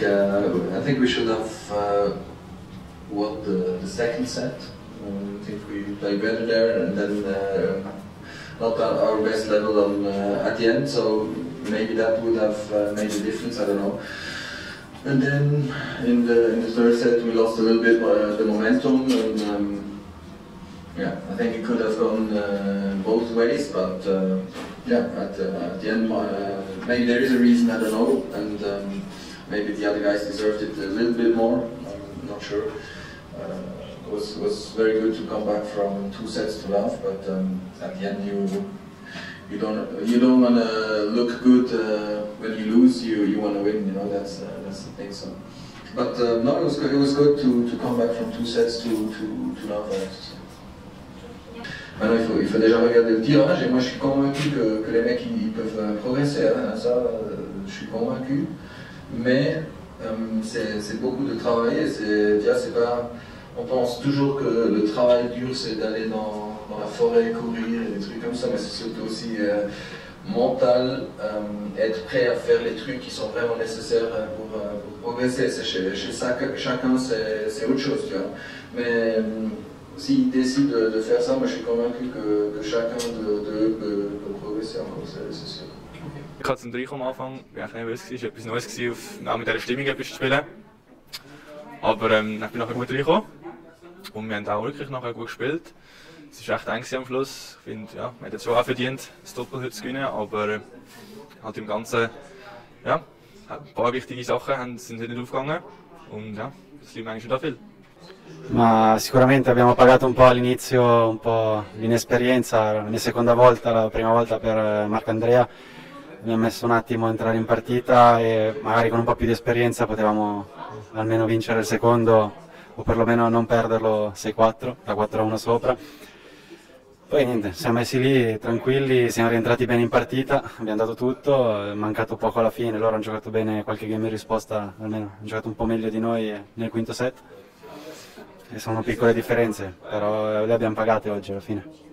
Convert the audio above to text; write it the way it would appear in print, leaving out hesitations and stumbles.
I think we should have won the second set. I think we played better there, and then not at our best level at the end. So maybe that would have made a difference. I don't know. And then in the third set we lost a little bit the momentum, and yeah, I think it could have gone both ways. But yeah, at the end, maybe there is a reason, I don't know, and maybe the other guys deserved it a little bit more. I'm not sure. It was very good to come back from 2 sets to love, but at the end you don't want to look good when you lose. You want to win. You know, that's the thing. So, but no, it was good to come back from 2 sets to love. Maintenant, il faut déjà regarder le tirage, et moi je suis convaincu que les mecs ils peuvent progresser, hein, ça je suis convaincu, mais c'est beaucoup de travail, c'est pas, on pense toujours que le travail dur c'est d'aller dans la forêt, courir et des trucs comme ça, mais c'est surtout aussi mental, être prêt à faire les trucs qui sont vraiment nécessaires pour progresser. Chez chacun c'est autre chose, tu vois. Mais s'ils décident de faire ça, moi je suis convaincu que chacun d'eux peut progresser encore, c'est sûr. Ich hatte zum Reinkommen am Anfang, ich war nervös, es war etwas Neues, auch mit dieser Stimmung etwas zu spielen. Aber ich bin nachher gut reingekommen und wir haben auch wirklich nachher gut gespielt. Es war echt eng am Schluss. Ich finde, ja, wir hätten schon auch verdient, das Doppel heute zu gewinnen, aber halt im Ganzen, ja, ein paar wichtige Sachen sind heute nicht aufgegangen und ja, das liegt mir eigentlich schon da viel. Ma sicuramente abbiamo pagato un po' all'inizio, un po' l'inesperienza, la mia seconda volta, la prima volta per Marcandrea. Mi ha messo un attimo a entrare in partita e magari con un po' più di esperienza potevamo almeno vincere il secondo o perlomeno non perderlo 6-4, da 4-1 sopra. Poi niente, siamo messi lì tranquilli, siamo rientrati bene in partita, abbiamo dato tutto, è mancato poco alla fine, loro hanno giocato bene qualche game in risposta, almeno hanno giocato un po' meglio di noi nel quinto set. E sono piccole differenze, però le abbiamo pagate oggi alla fine.